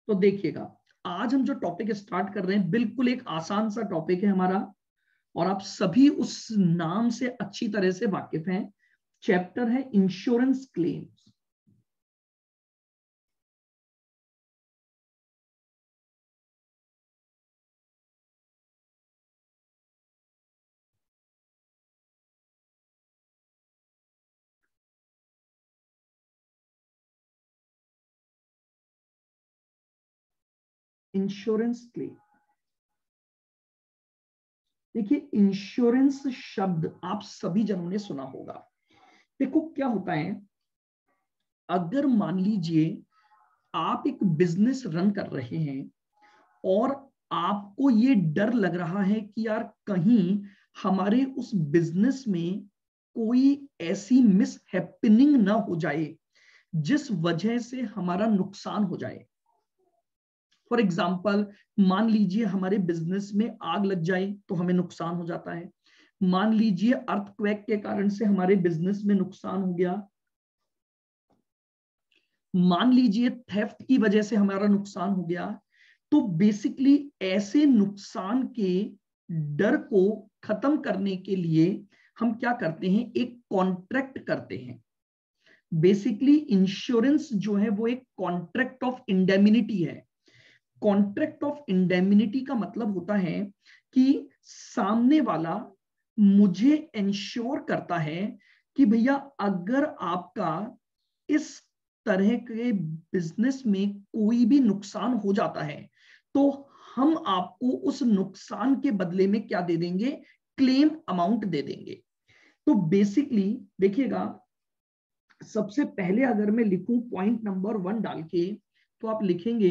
तो देखिएगा, आज हम जो टॉपिक स्टार्ट कर रहे हैं बिल्कुल एक आसान सा टॉपिक है हमारा, और आप सभी उस नाम से अच्छी तरह से वाकिफ हैं। चैप्टर है इंश्योरेंस क्लेम्स। इंश्योरेंस क्लेम, देखिए इंश्योरेंस शब्द आप सभी जनों ने सुना होगा। देखो क्या होता है, अगर मान लीजिए आप एक बिजनेस रन कर रहे हैं और आपको ये डर लग रहा है कि यार कहीं हमारे उस बिजनेस में कोई ऐसी मिस हैपनिंग ना हो जाए जिस वजह से हमारा नुकसान हो जाए। फॉर एग्जाम्पल, मान लीजिए हमारे बिजनेस में आग लग जाए तो हमें नुकसान हो जाता है। मान लीजिए अर्थक्वेक के कारण से हमारे बिजनेस में नुकसान हो गया। मान लीजिए थेफ्ट की वजह से हमारा नुकसान हो गया। तो बेसिकली ऐसे नुकसान के डर को खत्म करने के लिए हम क्या करते हैं, एक कॉन्ट्रैक्ट करते हैं। बेसिकली इंश्योरेंस जो है वो एक कॉन्ट्रैक्ट ऑफ इंडेमिनिटी है। कॉन्ट्रैक्ट ऑफ इंडेमिनिटी का मतलब होता है कि सामने वाला मुझे इंश्योर करता है कि भैया अगर आपका इस तरह के बिजनेस में कोई भी नुकसान हो जाता है तो हम आपको उस नुकसान के बदले में क्या दे देंगे, क्लेम अमाउंट दे देंगे। तो बेसिकली देखिएगा, सबसे पहले अगर मैं लिखूं पॉइंट नंबर 1 डाल के, तो आप लिखेंगे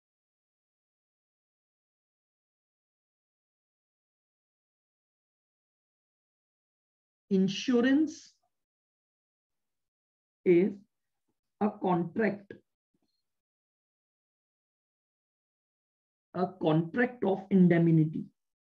insurance is a contract of indemnity।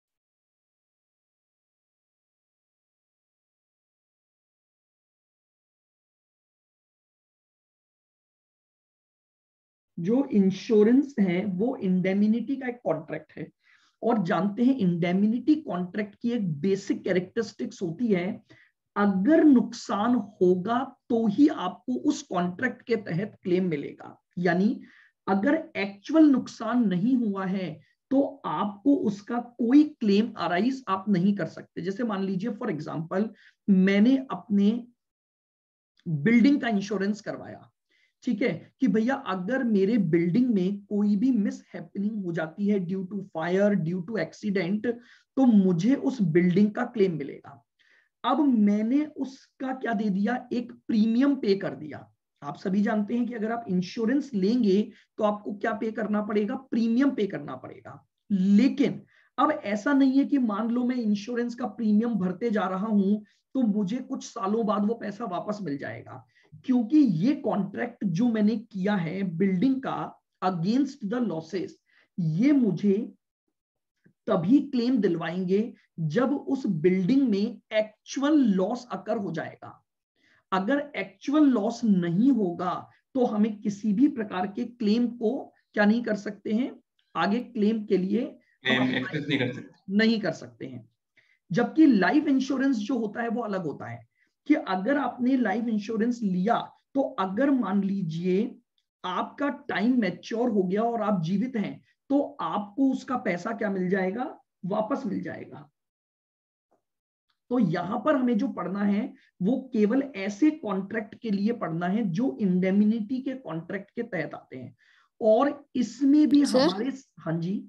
जो इंश्योरेंस है वो इंडेमिनिटी का एक कॉन्ट्रैक्ट है। और जानते हैं इंडेमिनिटी कॉन्ट्रैक्ट की एक बेसिक कैरेक्टरिस्टिक्स होती है, अगर नुकसान होगा तो ही आपको उस कॉन्ट्रैक्ट के तहत क्लेम मिलेगा। यानी अगर एक्चुअल नुकसान नहीं हुआ है तो आपको उसका कोई क्लेम अराइज आप नहीं कर सकते। जैसे मान लीजिए फॉर एग्जांपल, मैंने अपने बिल्डिंग का इंश्योरेंस करवाया, ठीक है, कि भैया अगर मेरे बिल्डिंग में कोई भी मिस हैपनिंग हो जाती है due to fire, due to accident, तो मुझे उस बिल्डिंग का क्लेम मिलेगा। अब मैंने उसका क्या दे दिया, एक प्रीमियम पे कर दिया। आप सभी जानते हैं कि अगर आप इंश्योरेंस लेंगे तो आपको क्या पे करना पड़ेगा, प्रीमियम पे करना पड़ेगा। लेकिन अब ऐसा नहीं है कि मान लो मैं इंश्योरेंस का प्रीमियम भरते जा रहा हूं तो मुझे कुछ सालों बाद वो पैसा वापस मिल जाएगा, क्योंकि ये कॉन्ट्रैक्ट जो मैंने किया है बिल्डिंग का अगेंस्ट द लॉसेस, ये मुझे तभी क्लेम दिलवाएंगे जब उस बिल्डिंग में एक्चुअल लॉस अकर हो जाएगा। अगर एक्चुअल लॉस नहीं होगा तो हमें किसी भी प्रकार के क्लेम को क्या नहीं कर सकते हैं, आगे क्लेम के लिए हम एक्सेस नहीं कर सकते हैं। जबकि लाइफ इंश्योरेंस जो होता है वो अलग होता है, कि अगर आपने लाइफ इंश्योरेंस लिया तो अगर मान लीजिए आपका टाइम मैच्योर हो गया और आप जीवित हैं तो आपको उसका पैसा क्या मिल जाएगा, वापस मिल जाएगा। तो यहां पर हमें जो पढ़ना है वो केवल ऐसे कॉन्ट्रैक्ट के लिए पढ़ना है जो इंडेमिनिटी के कॉन्ट्रैक्ट के तहत आते हैं। और इसमें भी हमारे, हाँ जी,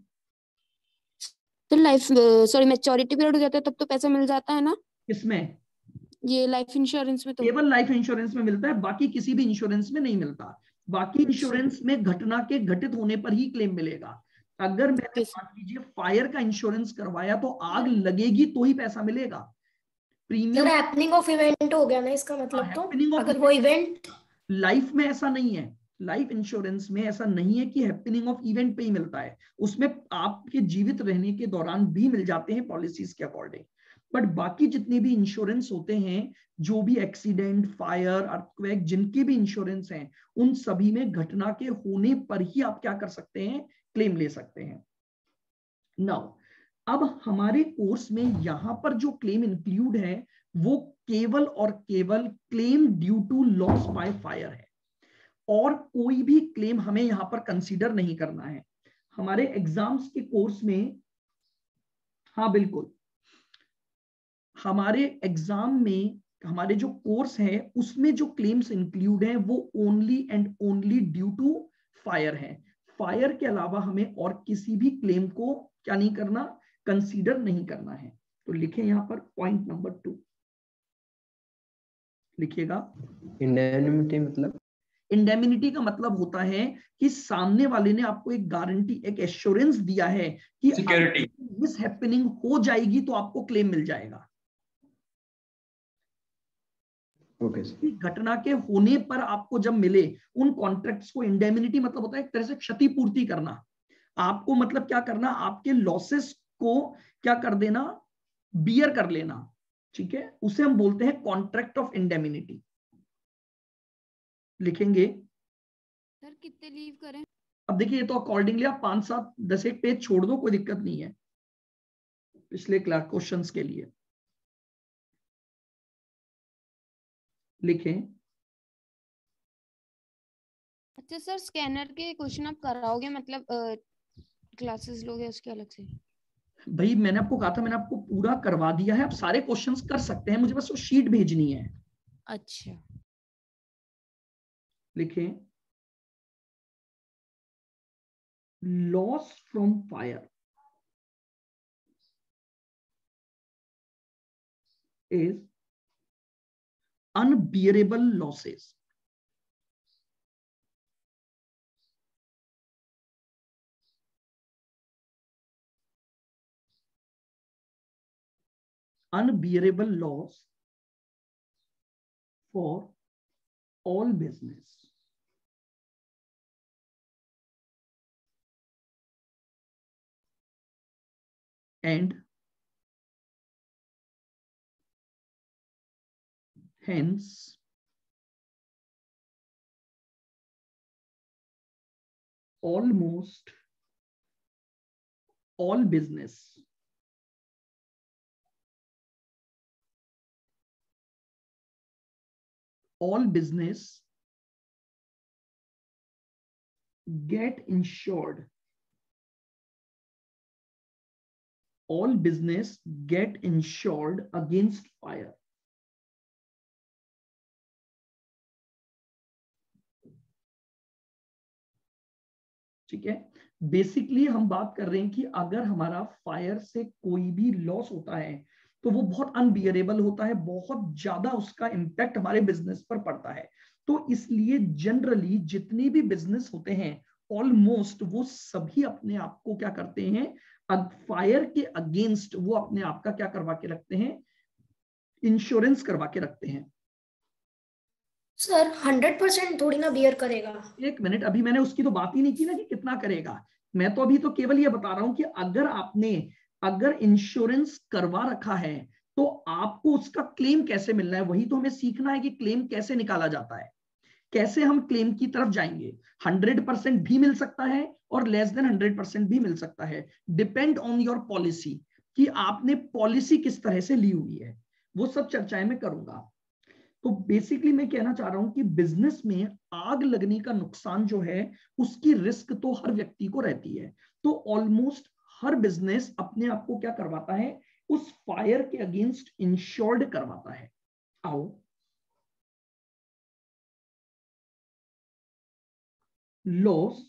तो लाइफ सॉरी मैच्योरिटी पीरियड हो जाता है तब तो पैसा मिल जाता है ना? किसमें? ये लाइफ इंश्योरेंस में तो केवल लाइफ इंश्योरेंस में मिलता है, बाकी किसी भी इंश्योरेंस में नहीं मिलता। बाकी इंश्योरेंस में घटना के घटित होने पर ही क्लेम मिलेगा। अगर मैंने मान लीजिए फायर का इंश्योरेंस करवाया तो आग लगेगी तो ही पैसा मिलेगा। प्रीमियम हैपनिंग ऑफ इवेंट हो गया ना इसका मतलब, तो अगर वो इवेंट लाइफ में ऐसा नहीं है, लाइफ इंश्योरेंस में ऐसा नहीं है कि हैपनिंग ऑफ इवेंट पे ही मिलता है, उसमें आपके जीवित रहने के दौरान भी मिल जाते हैं पॉलिसीज के अकॉर्डिंग। बट बाकी जितने भी इंश्योरेंस होते हैं, जो भी एक्सीडेंट, फायर, अर्थक्वेक, जिनके भी इंश्योरेंस हैं, उन सभी में घटना के होने पर ही आप क्या कर सकते हैं, क्लेम ले सकते हैं। नाउ अब हमारे कोर्स में यहां पर जो क्लेम इंक्लूड है वो केवल और केवल claim due to loss by fire है, और कोई भी क्लेम हमें यहां पर कंसीडर नहीं करना है। हमारे एग्जाम्स के कोर्स में, हाँ बिल्कुल, हमारे एग्जाम में हमारे जो कोर्स है उसमें जो क्लेम्स इंक्लूड हैं वो only and only due to fire है। फायर के अलावा हमें और किसी भी क्लेम को क्या नहीं करना, कंसीडर नहीं करना है। तो लिखें यहां पर पॉइंट नंबर 2, लिखिएगा। इंडेमनिटी मतलब, इंडेमिनिटी का मतलब होता है कि सामने वाले ने आपको एक गारंटी, एक एश्योरेंस दिया है कि सिक्योरिटी, मिस हैपनिंग हो जाएगी तो आपको क्लेम मिल जाएगा। Okay sir. घटना के होने पर आपको जब मिले उन कॉन्ट्रैक्ट्स को, इंडेमिनिटी मतलब होता है एक तरह से क्षतिपूर्ति करना। आपको मतलब क्या करना, आपके लॉसेस को क्या कर देना, बियर कर लेना, ठीक है, उसे हम बोलते हैं कॉन्ट्रैक्ट ऑफ इंडेमिनिटी। लिखेंगे सर कितने लीव करें? अब देखिए, ये तो अकॉर्डिंगली आप 5, 7, 10 एक पेज छोड़ दो, कोई दिक्कत नहीं है पिछले क्लास क्वेश्चंस के लिए। लिखें। अच्छा सर, स्कैनर के क्वेश्चन आप कराओगे, मतलब क्लासेस लोगे उसके अलग से? भाई मैंने आपको कहा था, मैंने आपको पूरा करवा दिया है, आप सारे क्वेश्चंस कर सकते हैं, मुझे बस वो शीट भेजनी है। अच्छा। लिखें, loss from fire is unbearable losses unbearable loss for all business and hence almost all business get insured, all business get insured against fire। ठीक है, बेसिकली हम बात कर रहे हैं कि अगर हमारा फायर से कोई भी लॉस होता है तो वो बहुत अनबियरेबल होता है, बहुत ज्यादा उसका इम्पैक्ट हमारे बिजनेस पर पड़ता है। तो इसलिए जनरली जितने भी बिजनेस होते हैं ऑलमोस्ट वो सभी अपने आप को क्या करते हैं, फायर के अगेंस्ट वो अपने आप का क्या करवा के रखते हैं, इंश्योरेंस करवा के रखते हैं। सर 100% थोड़ी ना बियर करेगा। एक मिनट, अभी मैंने उसकी तो बात ही नहीं की ना कि कितना करेगा। मैं तो अभी तो केवल ये बता रहा हूं कि अगर इंश्योरेंस करवा रखा है तो आपको उसका क्लेम कैसे मिलना है, वही तो हमें सीखना है कि क्लेम कैसे निकाला जाता है, कैसे हम क्लेम की तरफ जाएंगे। 100% भी मिल सकता है और लेस देन 100% भी मिल सकता है, डिपेंड ऑन योर पॉलिसी, कि आपने पॉलिसी किस तरह से ली हुई है, वो सब चर्चाएं मैं करूंगा। तो बेसिकली मैं कहना चाह रहा हूं कि बिजनेस में आग लगने का नुकसान जो है उसकी रिस्क तो हर व्यक्ति को रहती है। तो ऑलमोस्ट हर बिजनेस अपने आप को क्या करवाता है, उस फायर के अगेंस्ट इंश्योर्ड करवाता है। आओ, loss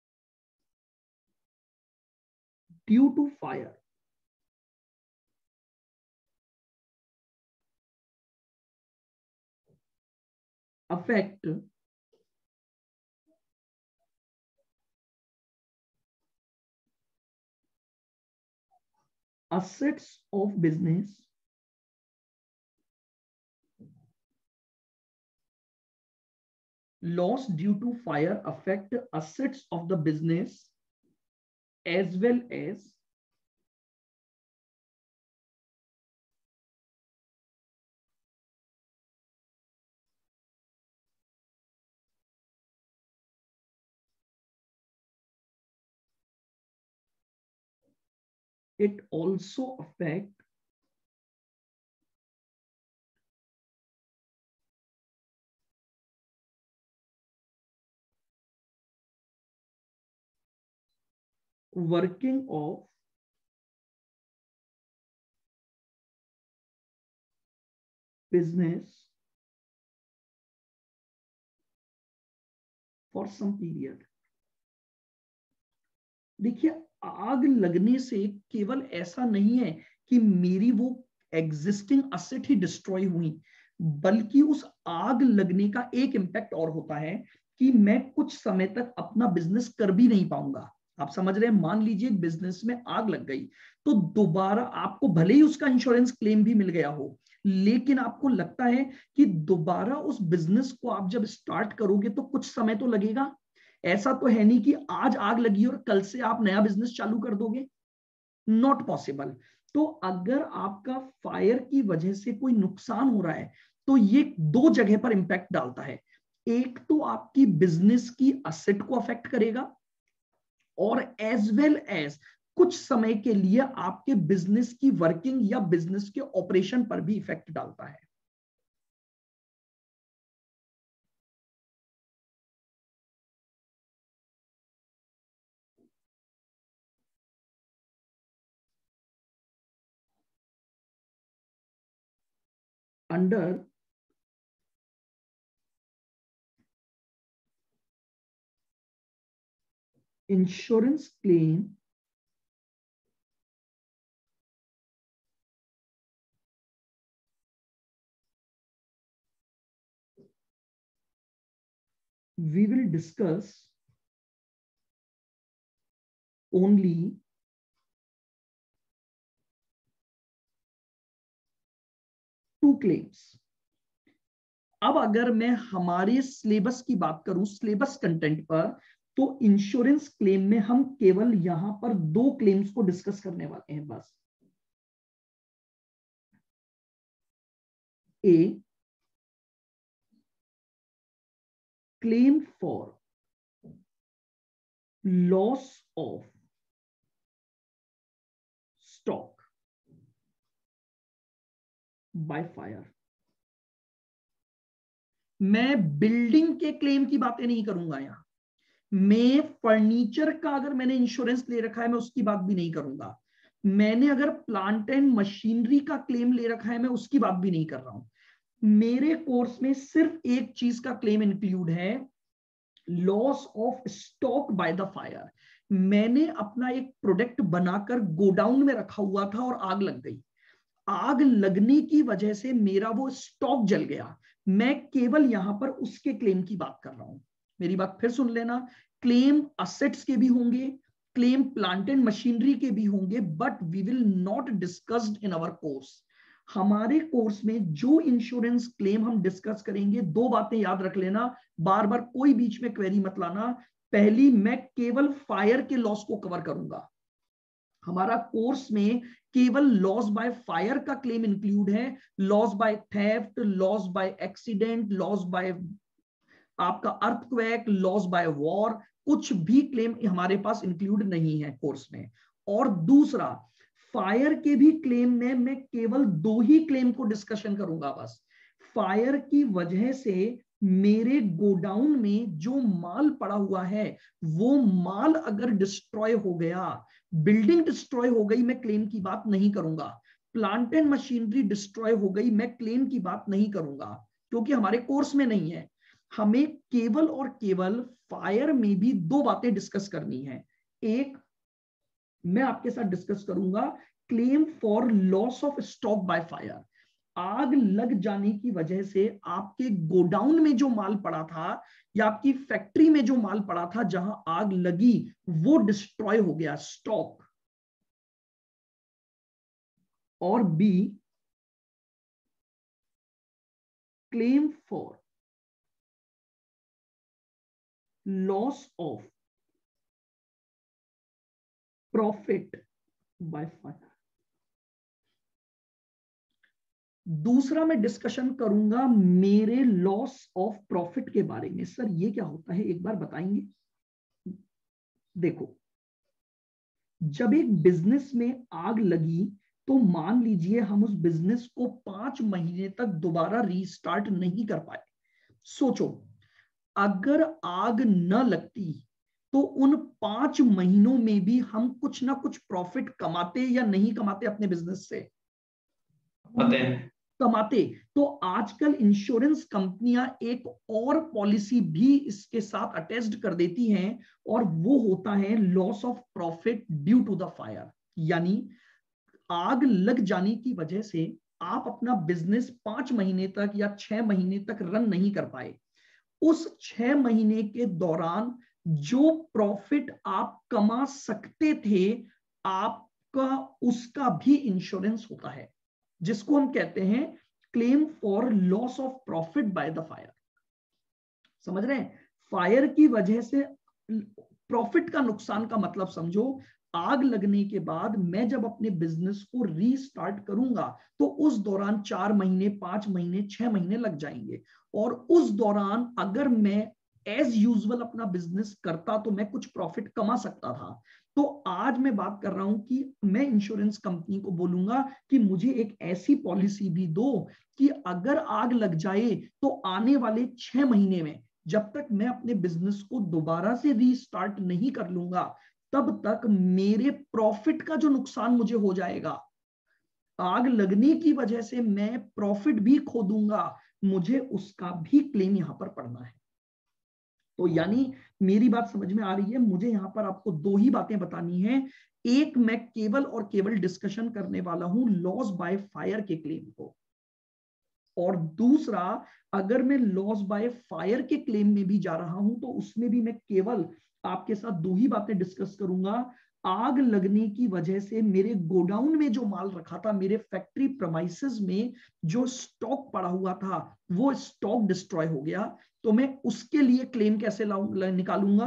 due to fire affect assets of business loss due to fire affect assets of the business as well as it also affect working of business for some period. देखिए, आग लगने से केवल ऐसा नहीं है कि मेरी वो एग्जिस्टिंग असेट ही डिस्ट्रॉय हुई, बल्कि उस आग लगने का एक इंपैक्ट और होता है कि मैं कुछ समय तक अपना बिजनेस कर भी नहीं पाऊंगा। आप समझ रहे हैं? मान लीजिए बिजनेस में आग लग गई, तो दोबारा आपको भले ही उसका इंश्योरेंस क्लेम भी मिल गया हो, लेकिन आपको लगता है कि दोबारा उस बिजनेस को आप जब स्टार्ट करोगे तो कुछ समय तो लगेगा। ऐसा तो है नहीं कि आज आग लगी और कल से आप नया बिजनेस चालू कर दोगे, नॉट पॉसिबल। तो अगर आपका फायर की वजह से कोई नुकसान हो रहा है तो ये दो जगह पर इंपैक्ट डालता है। एक तो आपकी बिजनेस की असेट को अफेक्ट करेगा, और एज वेल एज कुछ समय के लिए आपके बिजनेस की वर्किंग या बिजनेस के ऑपरेशन पर भी इफेक्ट डालता है। Under insurance claim we will discuss only two claims. अब अगर मैं हमारे सिलेबस की बात करूं, सिलेबस कंटेंट पर, तो इंश्योरेंस क्लेम में हम केवल यहां पर दो क्लेम्स को डिस्कस करने वाले हैं बस। A, claim for loss of stock by fire. मैं बिल्डिंग के क्लेम की बातें नहीं करूंगा यहां। मैं फर्नीचर का अगर मैंने इंश्योरेंस ले रखा है, मैं उसकी बात भी नहीं करूंगा। मैंने अगर प्लांट एंड मशीनरी का क्लेम ले रखा है, मैं उसकी बात भी नहीं कर रहा हूं। मेरे कोर्स में सिर्फ एक चीज का क्लेम इंक्लूड है, loss of stock by the fire. मैंने अपना एक प्रोडक्ट बनाकर गोडाउन में रखा हुआ था और आग लग गई। आग लगने की वजह से मेरा वो स्टॉक जल गया, मैं केवल यहां पर उसके क्लेम की बात कर रहा हूं। मेरी बात फिर सुन लेना, क्लेम असेट्स के भी होंगे, क्लेम प्लांट एंड मशीनरी के भी होंगे, but we will not discussed in our course. हमारे कोर्स में जो इंश्योरेंस क्लेम हम डिस्कस करेंगे, दो बातें याद रख लेना, बार बार कोई बीच में क्वेरी मत लाना। पहली, मैं केवल फायर के लॉस को कवर करूंगा। हमारा कोर्स में केवल लॉस बाय फायर का क्लेम इंक्लूड है, loss by theft, loss by accident, loss by आपका अर्थक्वेक, लॉस बाय वॉर, कुछ भी क्लेम हमारे पास इंक्लूड नहीं है कोर्स में। और दूसरा, फायर के भी क्लेम में मैं केवल दो ही क्लेम को डिस्कशन करूंगा बस। फायर की वजह से मेरे गोडाउन में जो माल पड़ा हुआ है, वो माल अगर डिस्ट्रॉय हो गया, बिल्डिंग डिस्ट्रॉय हो गई, मैं क्लेम की बात नहीं करूंगा। प्लांट एंड मशीनरी डिस्ट्रॉय हो गई, मैं क्लेम की बात नहीं करूंगा, क्योंकि हमारे कोर्स में नहीं है। हमें केवल और केवल फायर में भी दो बातें डिस्कस करनी है। एक, मैं आपके साथ डिस्कस करूंगा claim for loss of stock by fire. आग लग जाने की वजह से आपके गोडाउन में जो माल पड़ा था या आपकी फैक्ट्री में जो माल पड़ा था जहां आग लगी, वो डिस्ट्रॉय हो गया, स्टॉक। और B, claim for loss of profit by fire. दूसरा, मैं डिस्कशन करूंगा मेरे लॉस ऑफ प्रॉफिट के बारे में। सर ये क्या होता है, एक बार बताएंगे? देखो, जब एक बिजनेस में आग लगी तो मान लीजिए हम उस बिजनेस को 5 महीने तक दोबारा रीस्टार्ट नहीं कर पाए। सोचो, अगर आग न लगती तो उन 5 महीनों में भी हम कुछ ना कुछ प्रॉफिट कमाते या नहीं कमाते अपने बिजनेस से? कमाते। तो आजकल इंश्योरेंस कंपनियां एक और पॉलिसी भी इसके साथ अटैच्ड कर देती हैं, और वो होता है loss of profit due to the fire. यानी आग लग जाने की वजह से आप अपना बिजनेस 5 महीने तक या 6 महीने तक रन नहीं कर पाए, उस 6 महीने के दौरान जो प्रॉफिट आप कमा सकते थे आपका, उसका भी इंश्योरेंस होता है, जिसको हम कहते हैं claim for loss of profit by the fire. समझ रहे हैं? फायर की वजह से प्रॉफिट का नुकसान का मतलब समझो, आग लगने के बाद मैं जब अपने बिजनेस को रीस्टार्ट करूंगा तो उस दौरान 4 महीने, 5 महीने, 6 महीने लग जाएंगे, और उस दौरान अगर मैं एज यूजुअल अपना बिजनेस करता तो मैं कुछ प्रॉफिट कमा सकता था। तो आज मैं बात कर रहा हूं कि मैं इंश्योरेंस कंपनी को बोलूंगा कि मुझे एक ऐसी पॉलिसी भी दो कि अगर आग लग जाए तो आने वाले 6 महीने में, जब तक मैं अपने बिजनेस को दोबारा से रीस्टार्ट नहीं कर लूंगा, तब तक मेरे प्रॉफिट का जो नुकसान मुझे हो जाएगा, आग लगने की वजह से मैं प्रॉफिट भी खो दूंगा, मुझे उसका भी क्लेम यहां पर पड़ना है। तो यानी मेरी बात समझ में आ रही है? मुझे यहां पर आपको दो ही बातें बतानी है। एक, मैं केवल और केवल डिस्कशन करने वाला हूं लॉस बाय फायर के क्लेम को, और दूसरा, अगर मैं लॉस बाय फायर के क्लेम में भी जा रहा हूं तो उसमें भी मैं केवल आपके साथ दो ही बातें डिस्कस करूंगा। आग लगने की वजह से मेरे गोडाउन में जो माल रखा था, मेरे फैक्ट्री प्रमाइसेस में जो स्टॉक पड़ा हुआ था, वो स्टॉक डिस्ट्रॉय हो गया, तो मैं उसके लिए क्लेम कैसे निकालूंगा?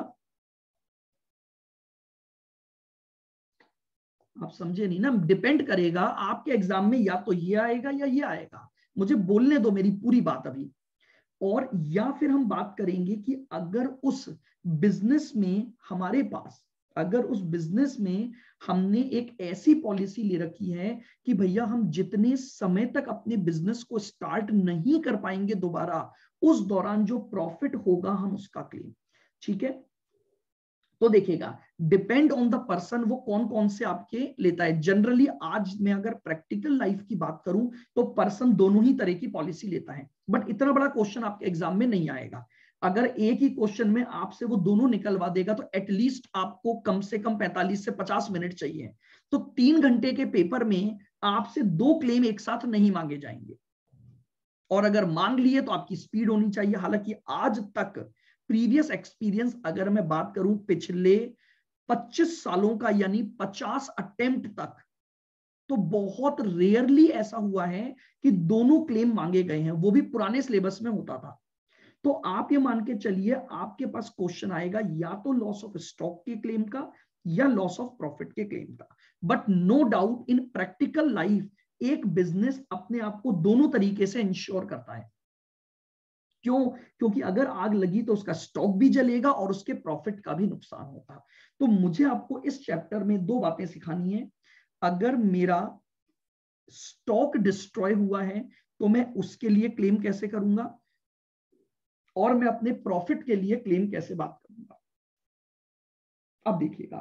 आप समझे नहीं ना? डिपेंड करेगा आपके एग्जाम में, या तो ये आएगा या ये आएगा। मुझे बोलने दो मेरी पूरी बात अभी। और या फिर हम बात करेंगे कि अगर उस बिजनेस में हमारे पास, अगर उस बिजनेस में हमने एक ऐसी पॉलिसी ले रखी है कि भैया हम जितने समय तक अपने बिजनेस को स्टार्ट नहीं कर पाएंगे दोबारा, उस दौरान जो प्रॉफिट होगा हम उसका क्लेम। ठीक है? तो देखिएगा, डिपेंड ऑन द पर्सन वो कौन कौन से आपके लेता है। जनरली आज मैं अगर प्रैक्टिकल लाइफ की बात करूं तो पर्सन दोनों ही तरह की पॉलिसी लेता है, बट इतना बड़ा क्वेश्चन आपके एग्जाम में नहीं आएगा। अगर एक ही क्वेश्चन में आपसे वो दोनों निकलवा देगा तो एटलीस्ट आपको कम से कम 45 से 50 मिनट चाहिए। तो 3 घंटे के पेपर में आपसे 2 क्लेम एक साथ नहीं मांगे जाएंगे, और अगर मांग लिए तो आपकी स्पीड होनी चाहिए। हालांकि आज तक प्रीवियस एक्सपीरियंस अगर मैं बात करूं पिछले 25 सालों का, यानी 50 अटेम्प्ट तक, तो बहुत रेयरली ऐसा हुआ है कि दोनों क्लेम मांगे गए हैं, वो भी पुराने सिलेबस में होता था। तो आप ये मान के चलिए आपके पास क्वेश्चन आएगा या तो लॉस ऑफ स्टॉक के क्लेम का या लॉस ऑफ प्रॉफिट के क्लेम का। But no doubt in practical life एक बिजनेस अपने आप को दोनों तरीके से इंश्योर करता है। क्यों? क्योंकि अगर आग लगी तो उसका स्टॉक भी जलेगा और उसके प्रॉफिट का भी नुकसान होगा। तो मुझे आपको इस चैप्टर में 2 बातें सिखानी है। अगर मेरा स्टॉक डिस्ट्रॉय हुआ है तो मैं उसके लिए क्लेम कैसे करूंगा, और मैं अपने प्रॉफिट के लिए क्लेम कैसे बात करूंगा। अब देखिएगा,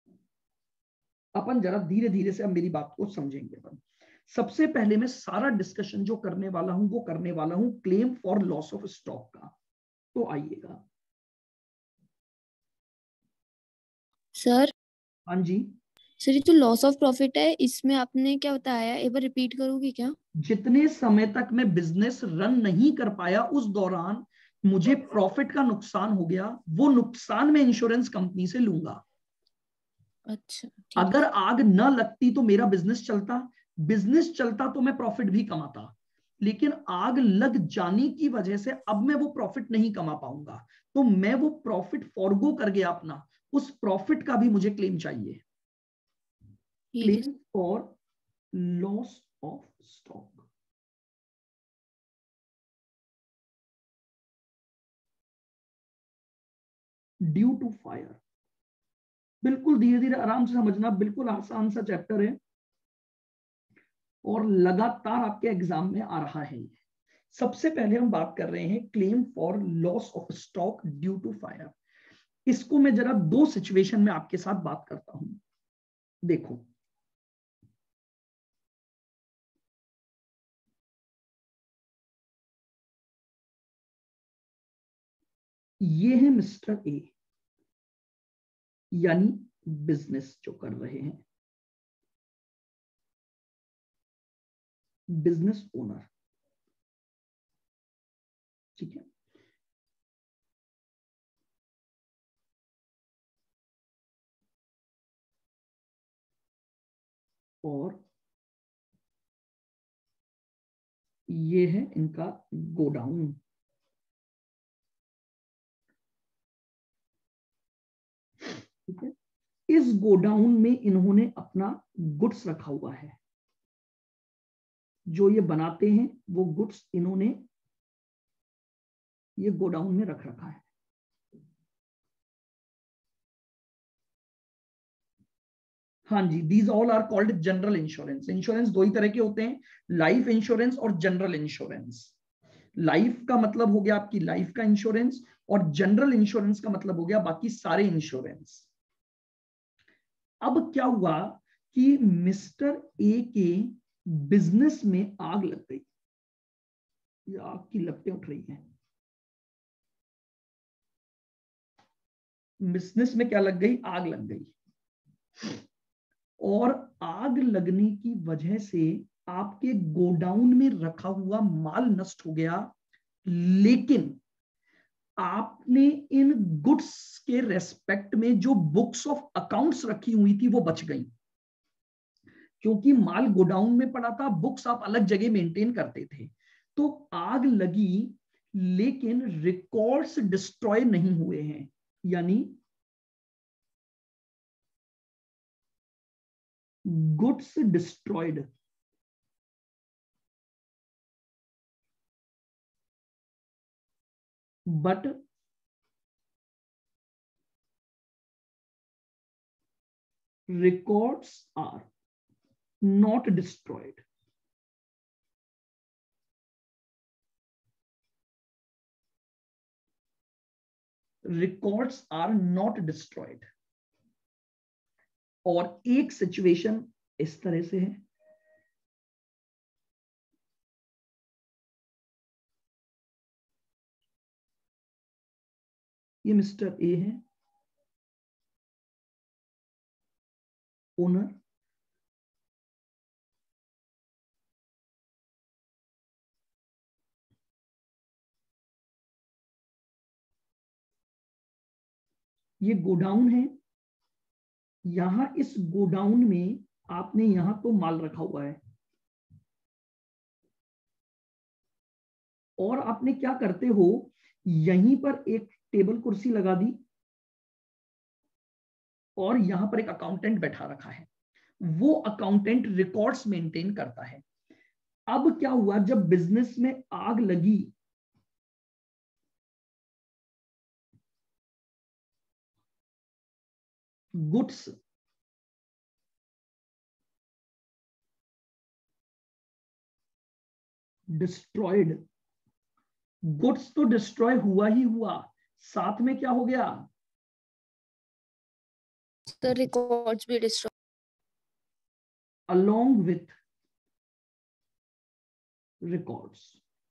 अपन जरा धीरे धीरे से अब मेरी बात को समझेंगे। अपन सबसे पहले मैं सारा डिस्कशन जो करने वाला हूं वो करने वाला हूं claim for loss of stock का। तो आइएगा सर। हाँ जी। सर, ये जो लॉस ऑफ प्रॉफिट है इसमें आपने क्या बताया, एक बार रिपीट करोगे क्या? जितने समय तक मैं बिजनेस रन नहीं कर पाया उस दौरान मुझे प्रॉफिट का नुकसान हो गया, वो नुकसान मैं इंश्योरेंस कंपनी से लूंगा। अच्छा, ठीक अगर है। आग न लगती तो मेरा बिजनेस चलता, बिजनेस चलता तो मैं प्रॉफिट भी कमाता, लेकिन आग लग जाने की वजह से अब मैं वो प्रॉफिट नहीं कमा पाऊंगा, तो मैं वो प्रॉफिट फॉरगो कर गया अपना, उस प्रॉफिट का भी मुझे क्लेम चाहिए। ठीक है। Claim for loss of stock. Due to fire. बिल्कुल धीरे धीरे आराम से समझना, बिल्कुल आसान सा चैप्टर है और लगातार आपके एग्जाम में आ रहा है। सबसे पहले हम बात कर रहे हैं claim for loss of stock due to fire. इसको मैं जरा दो सिचुएशन में आपके साथ बात करता हूं। देखो, ये है मिस्टर ए, यानी बिजनेस जो कर रहे हैं, बिजनेस ओनर, ठीक है। और ये है इनका गोडाउन, ठीक है। इस गोडाउन में इन्होंने अपना गुड्स रखा हुआ है, जो ये बनाते हैं वो गुड्स इन्होंने ये गोडाउन में रख रखा है। हाँ जी, these all are called general insurance. Insurance दो ही तरह के होते हैं, लाइफ इंश्योरेंस और जनरल इंश्योरेंस। लाइफ का मतलब हो गया आपकी लाइफ का इंश्योरेंस, और जनरल इंश्योरेंस का मतलब हो गया बाकी सारे इंश्योरेंस। अब क्या हुआ कि मिस्टर ए के बिजनेस में आग लग गई, ये आग की लपटें उठ रही हैं। बिजनेस में क्या लग गई? आग लग गई। और आग लगने की वजह से आपके गोडाउन में रखा हुआ माल नष्ट हो गया, लेकिन आपने इन गुड्स के रेस्पेक्ट में जो बुक्स ऑफ अकाउंट्स रखी हुई थी वो बच गई, क्योंकि माल गोडाउन में पड़ा था, बुक्स आप अलग जगह मेंटेन करते थे। तो आग लगी लेकिन रिकॉर्ड्स डिस्ट्रॉय नहीं हुए हैं, यानी goods destroyed, but records are not destroyed. Records are not destroyed. और एक सिचुएशन इस तरह से है, ये मिस्टर ए है, ओनर, ये गोडाउन है। यहां इस गोडाउन में आपने यहां तो माल रखा हुआ है, और आपने क्या करते हो, यहीं पर एक टेबल कुर्सी लगा दी और यहां पर एक अकाउंटेंट बैठा रखा है। वो अकाउंटेंट रिकॉर्ड्स मेंटेन करता है। अब क्या हुआ, जब बिजनेस में आग लगी, गुड्स डिस्ट्रॉयड, गुड्स तो डिस्ट्रॉय हुआ ही हुआ, साथ में क्या हो गया, The records be destroyed. along with records,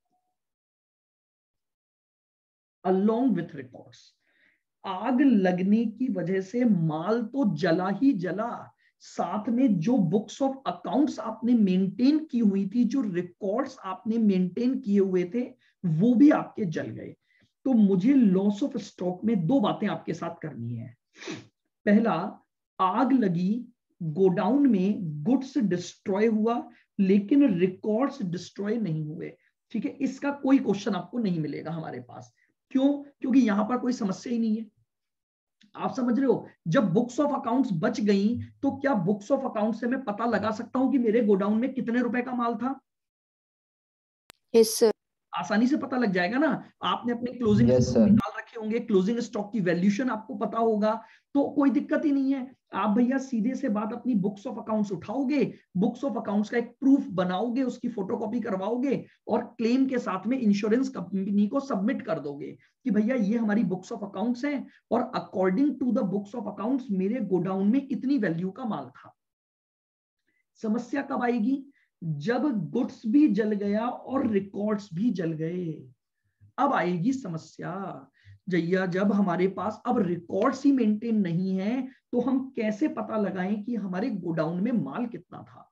along with records। आग लगने की वजह से माल तो जला ही जला, साथ में जो बुक्स ऑफ अकाउंट्स आपने मेंटेन की हुई थी, जो रिकॉर्ड्स आपने मेंटेन किए हुए थे, वो भी आपके जल गए। तो मुझे लॉस ऑफ स्टॉक में दो बातें आपके साथ करनी है। पहला, आग लगी, गोडाउन में गुड्स डिस्ट्रॉय हुआ, लेकिन रिकॉर्ड्स डिस्ट्रॉय नहीं हुए, ठीक है। इसका कोई क्वेश्चन आपको नहीं मिलेगा हमारे पास। क्यों? क्योंकि यहां पर कोई समस्या ही नहीं है। आप समझ रहे हो, जब बुक्स ऑफ अकाउंट्स बच गई, तो क्या बुक्स ऑफ अकाउंट्स से मैं पता लगा सकता हूं कि मेरे गोडाउन में कितने रुपए का माल था? Yes, sir. आसानी से पता लग जाएगा ना। आपने अपने क्लोजिंग Yes, स्टॉक sir. निकाल रखे होंगे, क्लोजिंग स्टॉक की वैल्यूएशन आपको पता होगा, तो कोई दिक्कत ही नहीं है, आप भैया सीधे से बात अपनी बुक्स ऑफ अकाउंट्स उठाओगे, बुक्स ऑफ अकाउंट्स का एक प्रूफ बनाओगे, उसकी फोटोकॉपी करवाओगे और क्लेम के साथ में इंश्योरेंस कंपनी को सबमिट कर दोगे कि भैया ये हमारी बुक्स ऑफ अकाउंट्स हैं और according to the books of accounts मेरे गोडाउन में इतनी वैल्यू का माल था। समस्या कब आएगी? जब गुड्स भी जल गया और रिकॉर्ड्स भी जल गए, अब आएगी समस्या। जैया जब हमारे पास अब रिकॉर्ड्स ही मेंटेन नहीं है तो हम कैसे पता लगाएं कि हमारे गोडाउन में माल कितना था?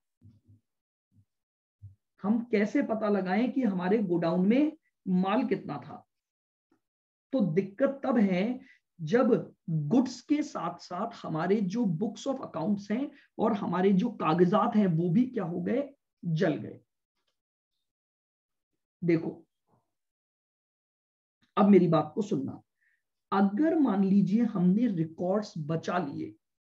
हम कैसे पता लगाएं कि हमारे गोडाउन में माल कितना था? तो दिक्कत तब है जब गुड्स के साथ साथ हमारे जो बुक्स ऑफ अकाउंट्स हैं और हमारे जो कागजात हैं वो भी क्या हो गए? जल गए। देखो अब मेरी बात को सुनना, अगर मान लीजिए हमने रिकॉर्ड्स बचा लिए,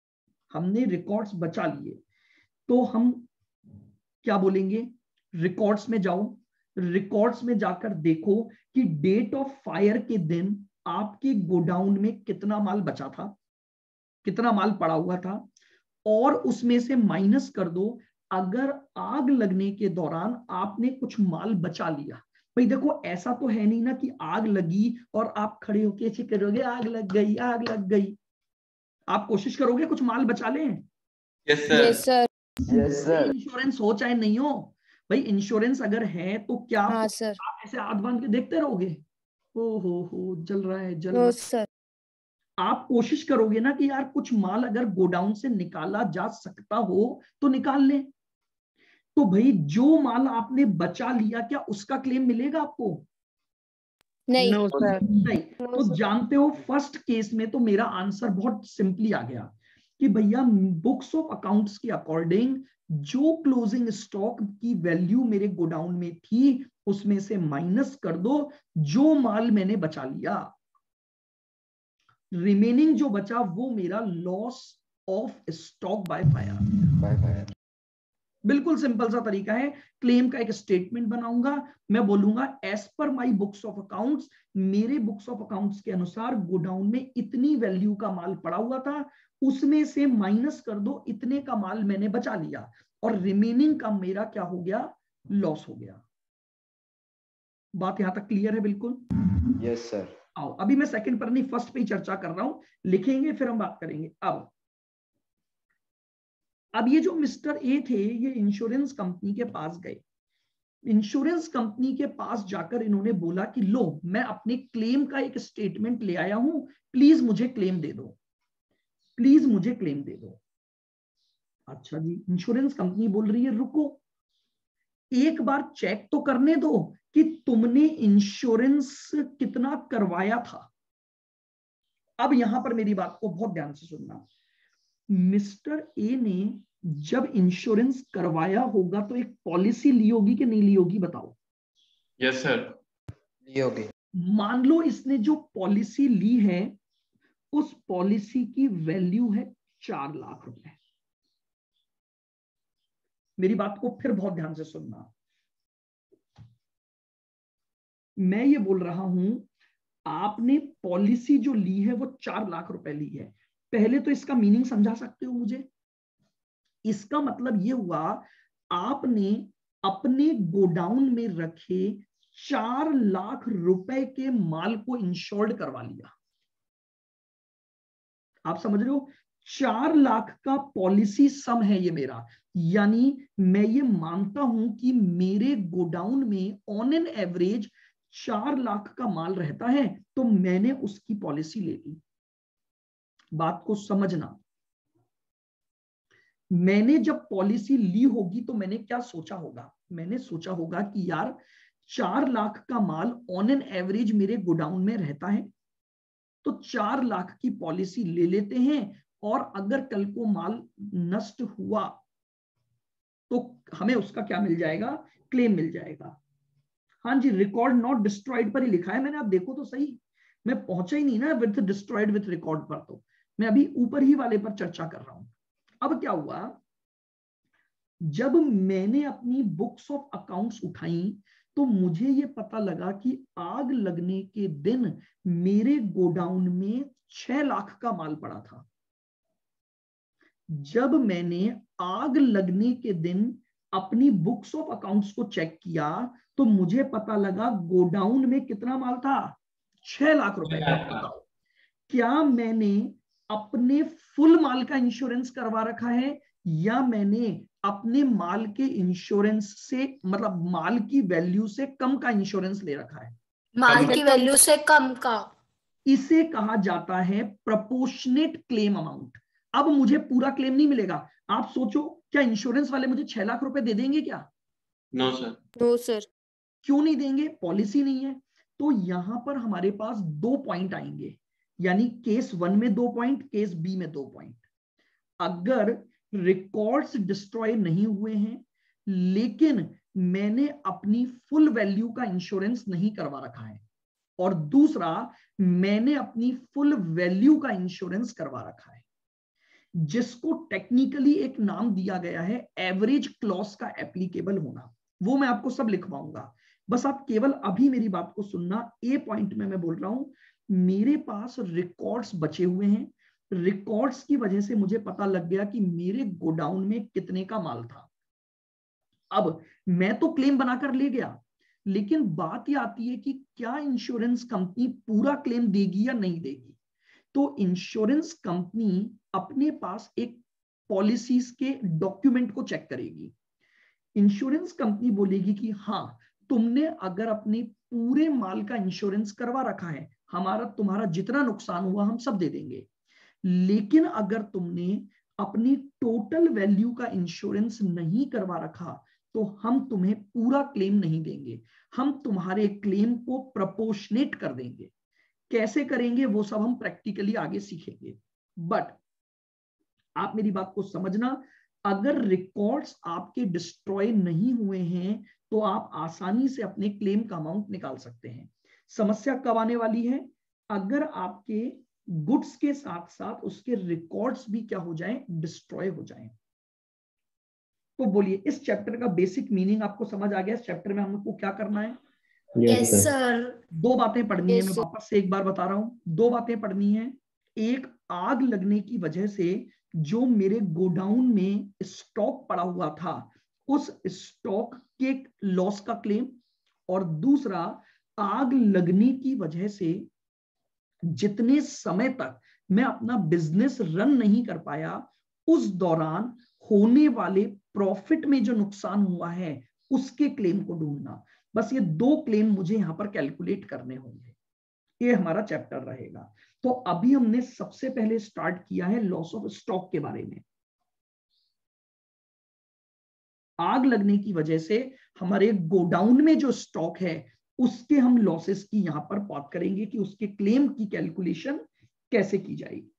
तो हम क्या बोलेंगे? रिकॉर्ड्स में जाओ, रिकॉर्ड्स में जाकर देखो कि डेट ऑफ फायर के दिन आपके गोडाउन में कितना माल बचा था, कितना माल पड़ा हुआ था, और उसमें से माइनस कर दो अगर आग लगने के दौरान आपने कुछ माल बचा लिया। भाई देखो ऐसा तो है नहीं ना कि आग लगी और आप खड़े होके ऐसे करोगे आग लग गई, आग लग गई। आप कोशिश करोगे कुछ माल बचा लें? Yes sir. Yes sir. Insurance हो चाहे नहीं हो, भाई इंश्योरेंस अगर है तो क्या हाँ सर। आप ऐसे हाथ बांध के देखते रहोगे? ओ हो जल रहा है, जल रहा है। सर आप कोशिश करोगे ना कि यार कुछ माल अगर गोडाउन से निकाला जा सकता हो तो निकाल ले। तो भाई जो माल आपने बचा लिया क्या उसका क्लेम मिलेगा आपको? नहीं। No sir. नहीं। तो जानते हो फर्स्ट केस में तो मेरा आंसर बहुत सिंपली आ गया कि भैया बुक्स ऑफ अकाउंट्स के अकॉर्डिंग जो क्लोजिंग स्टॉक की वैल्यू मेरे गोडाउन में थी उसमें से माइनस कर दो जो माल मैंने बचा लिया, रिमेनिंग जो बचा वो मेरा loss of stock by fire. बिल्कुल सिंपल सा तरीका है। क्लेम का एक स्टेटमेंट बनाऊंगा, मैं बोलूंगा as per my books of accounts, मेरे बुक्स ऑफ अकाउंट्स के अनुसार गोडाउन में इतनी वैल्यू का माल पड़ा हुआ था, उसमें से माइनस कर दो इतने का माल मैंने बचा लिया और रिमेनिंग का मेरा क्या हो गया? लॉस हो गया। बात यहां तक क्लियर है? बिल्कुल यस सर। आओ अभी मैं सेकंड पर नहीं फर्स्ट पे ही चर्चा कर रहा हूं, लिखेंगे फिर हम बात करेंगे। अब ये जो मिस्टर ए थे ये इंश्योरेंस कंपनी के पास गए, इंश्योरेंस कंपनी के पास जाकर इन्होंने बोला कि लो मैं अपने क्लेम का एक स्टेटमेंट ले आया हूं, प्लीज मुझे क्लेम दे दो, प्लीज मुझे क्लेम दे दो। अच्छा जी, इंश्योरेंस कंपनी बोल रही है रुको एक बार चेक तो करने दो कि तुमने इंश्योरेंस कितना करवाया था। अब यहां पर मेरी बात को बहुत ध्यान से सुनना, मिस्टर ए ने जब इंश्योरेंस करवाया होगा तो एक पॉलिसी ली होगी कि नहीं ली होगी? बताओ। Yes sir. ली होगी। मान लो इसने जो पॉलिसी ली है उस पॉलिसी की वैल्यू है 4 लाख रुपए। मेरी बात को फिर बहुत ध्यान से सुनना, मैं ये बोल रहा हूं आपने पॉलिसी जो ली है वो 4 लाख रुपए ली है। पहले तो इसका मीनिंग समझा सकते हो मुझे? इसका मतलब ये हुआ आपने अपने गोडाउन में रखे 4 लाख रुपए के माल को इंश्योर्ड करवा लिया। आप समझ रहे हो? 4 लाख का पॉलिसी सम है ये मेरा, यानी मैं ये मानता हूं कि मेरे गोडाउन में ऑन एन एवरेज 4 लाख का माल रहता है, तो मैंने उसकी पॉलिसी ले ली। बात को समझना, मैंने जब पॉलिसी ली होगी तो मैंने क्या सोचा होगा? मैंने सोचा होगा कि यार 4 लाख का माल ऑन एन एवरेज मेरे गोडाउन में रहता है, तो 4 लाख की पॉलिसी ले लेते हैं और अगर कल को माल नष्ट हुआ तो हमें उसका क्या मिल जाएगा? क्लेम मिल जाएगा। हाँ जी, रिकॉर्ड नॉट डिस्ट्रॉयड पर ही लिखा है मैंने, आप देखो तो सही, मैं पहुंचा ही नहीं ना विद डिस्ट्रॉयड विद रिकॉर्ड पर, तो मैं अभी ऊपर ही वाले पर चर्चा कर रहा हूं। अब क्या हुआ, जब मैंने अपनी बुक्स ऑफ अकाउंट्स उठाई तो मुझे ये पता लगा कि आग लगने के दिन मेरे गोडाउन में 6 लाख का माल पड़ा था। जब मैंने आग लगने के दिन अपनी बुक्स ऑफ अकाउंट्स को चेक किया तो मुझे पता लगा गोडाउन में कितना माल था, 6 लाख रुपए का। बताओ क्या मैंने अपने फुल माल का इंश्योरेंस करवा रखा है या मैंने अपने माल के इंश्योरेंस से, मतलब माल की वैल्यू से कम का इंश्योरेंस ले रखा है? माल की वैल्यू से कम का। इसे कहा जाता है प्रपोर्शनेट क्लेम अमाउंट। अब मुझे पूरा क्लेम नहीं मिलेगा। आप सोचो, क्या इंश्योरेंस वाले मुझे 6 लाख रुपए दे देंगे क्या? No sir. No sir. क्यों नहीं देंगे? पॉलिसी नहीं है। तो यहां पर हमारे पास 2 पॉइंट आएंगे, यानी केस 1 में 2 पॉइंट, केस बी में 2 पॉइंट। अगर रिकॉर्ड्स डिस्ट्रॉय नहीं हुए हैं लेकिन मैंने अपनी फुल वैल्यू का इंश्योरेंस नहीं करवा रखा है, और दूसरा मैंने अपनी फुल वैल्यू का इंश्योरेंस करवा रखा है, जिसको टेक्निकली एक नाम दिया गया है एवरेज क्लॉज का एप्लीकेबल होना, वो मैं आपको सब लिखवाऊंगा। बस आप केवल अभी मेरी बात को सुनना। ए पॉइंट में मैं बोल रहा हूं, मेरे पास रिकॉर्ड्स बचे हुए हैं, रिकॉर्ड्स की वजह से मुझे पता लग गया कि मेरे गोडाउन में कितने का माल था। अब मैं तो क्लेम बनाकर ले गया, लेकिन बात यह आती है कि क्या इंश्योरेंस कंपनी पूरा क्लेम देगी या नहीं देगी। तो इंश्योरेंस कंपनी अपने पास एक पॉलिसीज के डॉक्यूमेंट को चेक करेगी। इंश्योरेंस कंपनी बोलेगी कि हाँ, तुमने अगर अपने पूरे माल का इंश्योरेंस करवा रखा है, तुम्हारा जितना नुकसान हुआ हम सब दे देंगे। लेकिन अगर तुमने अपनी टोटल वैल्यू का इंश्योरेंस नहीं करवा रखा तो हम तुम्हें पूरा क्लेम नहीं देंगे, हम तुम्हारे क्लेम को प्रपोर्शनेट कर देंगे। कैसे करेंगे वो सब हम प्रैक्टिकली आगे सीखेंगे। बट आप मेरी बात को समझना, अगर रिकॉर्ड्स आपके डिस्ट्रॉय नहीं हुए हैं तो आप आसानी से अपने क्लेम का अमाउंट निकाल सकते हैं। समस्या कब आने वाली है? अगर आपके गुड्स के साथ साथ उसके रिकॉर्ड्स भी क्या हो जाएं, डिस्ट्रॉय हो जाएं। तो बोलिए, इस चैप्टर का बेसिक मीनिंग आपको समझ आ गया? इस चैप्टर में हमको क्या करना है? Yes sir. 2 बातें पढ़नी है। Yes, मैं sir. वापस से एक बार बता रहा हूं, 2 बातें पढ़नी है। एक, आग लगने की वजह से जो मेरे गोडाउन में स्टॉक पड़ा हुआ था उस स्टॉक के लॉस का क्लेम, और दूसरा, आग लगने की वजह से जितने समय तक मैं अपना बिजनेस रन नहीं कर पाया उस दौरान होने वाले प्रॉफिट में जो नुकसान हुआ है उसके क्लेम को ढूंढना। बस ये 2 क्लेम मुझे यहां पर कैलकुलेट करने होंगे। ये हमारा चैप्टर रहेगा। तो अभी हमने सबसे पहले स्टार्ट किया है लॉस ऑफ स्टॉक के बारे में। आग लगने की वजह से हमारे गोडाउन में जो स्टॉक है उसके हम लॉसेस की यहां पर बात करेंगे कि उसके क्लेम की कैलकुलेशन कैसे की जाएगी।